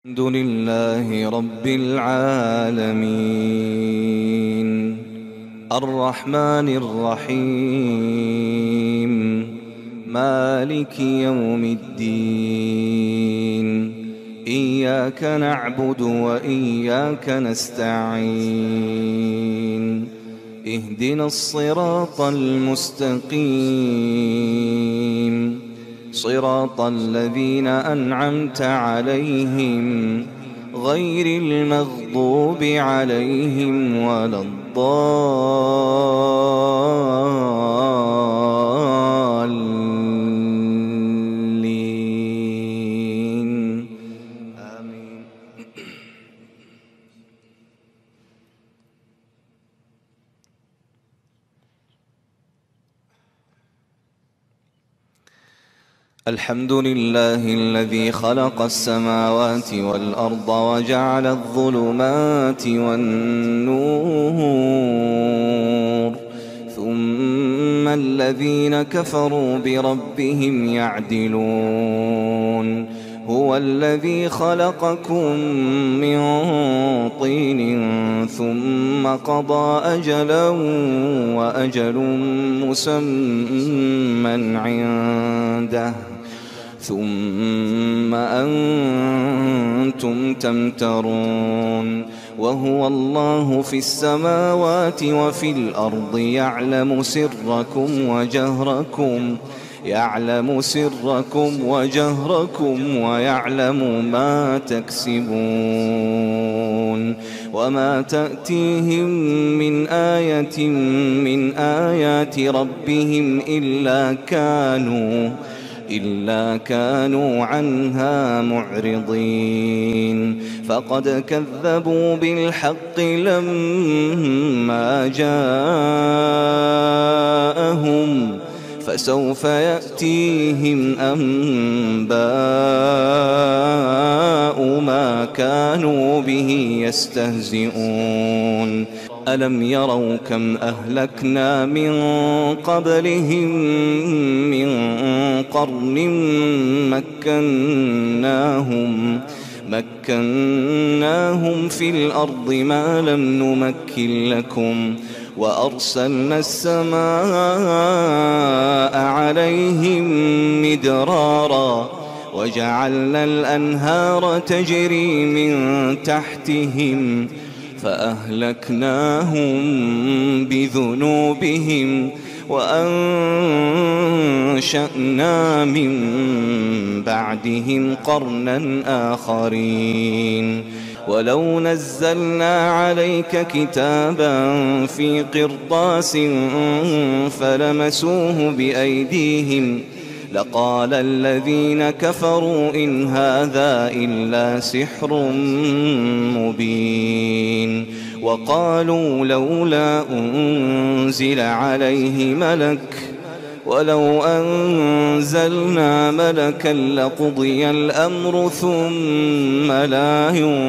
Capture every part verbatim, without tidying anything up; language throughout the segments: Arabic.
الحمد لله رب العالمين الرحمن الرحيم مالك يوم الدين إياك نعبد وإياك نستعين اهدنا الصراط المستقيم صراط الذين أنعمت عليهم غير المغضوب عليهم ولا الضالين آمين. الحمد لله الذي خلق السماوات والأرض وجعل الظلمات والنور ثم الذين كفروا بربهم يعدلون هو الذي خلقكم من طين ثم قضى أجلا وأجل مسمى عنده ثم أنتم تمترون وهو الله في السماوات وفي الأرض يعلم سركم وجهركم يعلم سركم وجهركم ويعلم ما تكسبون وما تأتيهم من آية من آيات ربهم إلا كانوا إلا كانوا عنها معرضين فقد كذبوا بالحق لما جاءهم فسوف يأتيهم أنباء ما كانوا به يستهزئون ألم يروا كم أهلكنا من قبلهم من قرن مكناهم مكناهم في الأرض ما لم نمكن لكم وأرسلنا السماء عليهم مدرارا وجعلنا الأنهار تجري من تحتهم فأهلكناهم بذنوبهم وأنشأنا من بعدهم قرنا آخرين ولو نزلنا عليك كتابا في قرطاس فلمسوه بأيديهم لقال الذين كفروا إن هذا إلا سحر مبين وقالوا لولا أنزل عليه ملك ولو أنزلنا ملكا لقضي الأمر ثم لا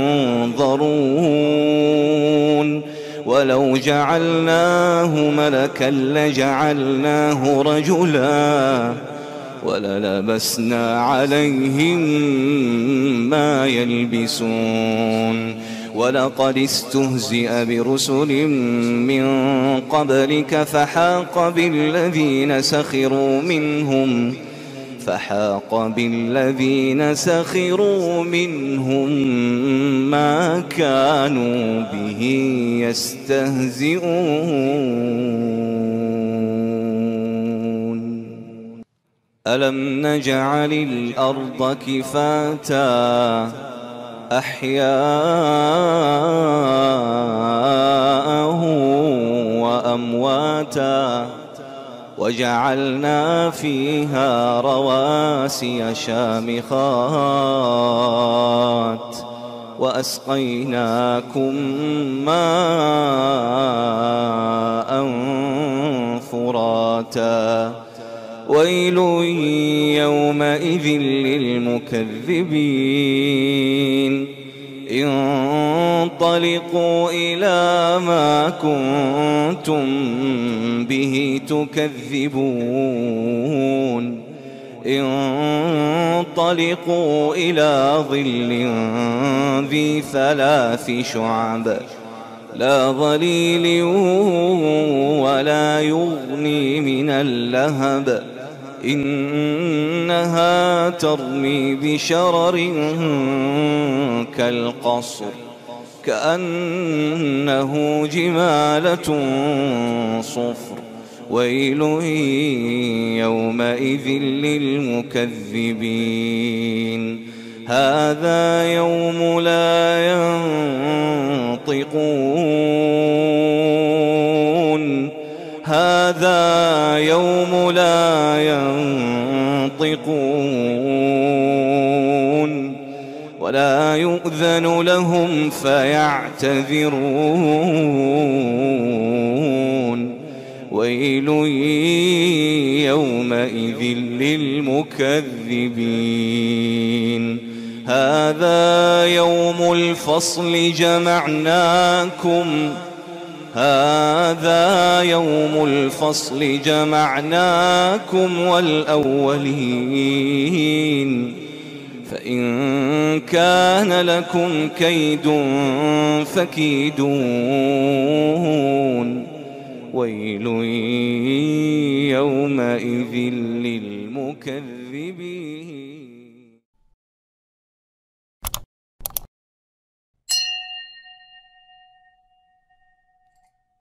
ينظرون ولو جعلناه ملكا لجعلناه رجلا وللبسنا عليهم ما يلبسون ولقد استهزئ برسل من قبلك فحاق بالذين سخروا منهم فحاق بالذين سخروا منهم ما كانوا به يستهزئون ألم نجعل الأرض كفاتا أحياء وأمواتا وجعلنا فيها رواسي شامخات وأسقيناكم ماء فراتا ويل يومئذ للمكذبين انطلقوا إلى ما كنتم به تكذبون انطلقوا إلى ظل ذي ثلاث شعب لا ظليل ولا يغني من اللهب إنها ترمي بشرر كالقصر كأنه جمالة صفر ويل يومئذ للمكذبين هذا يوم لا ينطقون هذا يوم لا ينطقون ولا يؤذن لهم فيعتذرون ويل يومئذ للمكذبين هذا يوم الفصل جمعناكم هذا يوم الفصل جمعناكم والأولين فإن كان لكم كيد فكيدون ويل يومئذ للمكذبين.